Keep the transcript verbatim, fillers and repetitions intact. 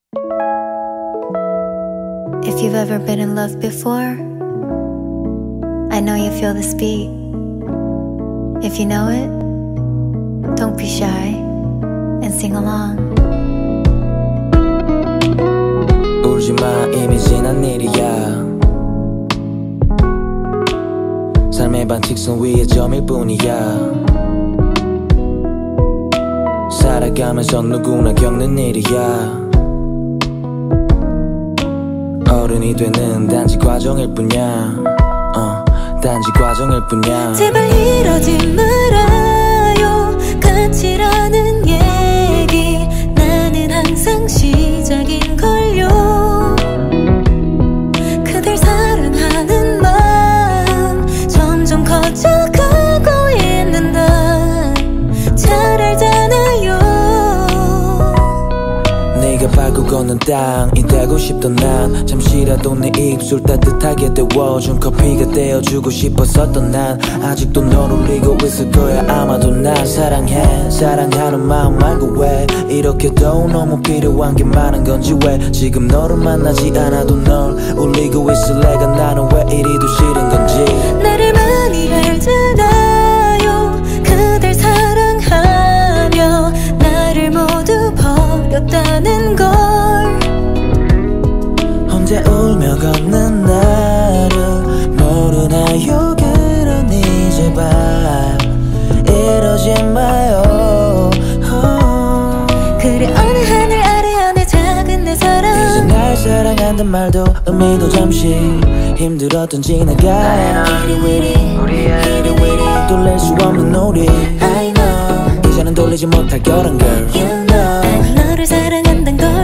If you've ever been in love before, I know you feel this beat. If you know it, don't be shy and sing along. 울지마, 이미 지난 일이야. 삶의 반직선 위의 점일 뿐이야. 살아가면서 누구나 겪는 일이야. 어른이 되는 단지 과정일 뿐이야. 어, 단지 과정일 뿐이야. 제발 이러지 말아요. 끝이라는 얘기 나는 항상 시작인걸요. 그댈 사랑하는 마음 점점 커져가고 있는 날 잘 알잖아요. 네가 밟고 걷는 땅이 되고 싶던 난 잠시라도 내 입술 따뜻하게 데워준 커피가 되어주고 싶었었던 난 아직도 널 울리고 있을 거야. 아마도 날 사랑해. 사랑하는 마음 말고 왜 이렇게도 너무 필요한 게 많은 건지 왜 지금 너를 만나지 않아도 널 울리고 있을래가 나는 왜 이리도 싫은 건지. 나를 많이 알잖아요. 그댈 사랑하며 나를 모두 버렸다는 걸. 혼자 울며 걷는 나를 모르나요? 그러니 제발 이러지 마요. 그래 어느 하늘 아래 어느 작은 내 사랑 이제 날 사랑한단 말도 의미도 잠시 힘들었던 지나가. 이리위리 이리위리 돌릴 수 없는 우리 I know 이제는 돌리지 못할 거란 girl. You know 난 너를 사랑한단 걸.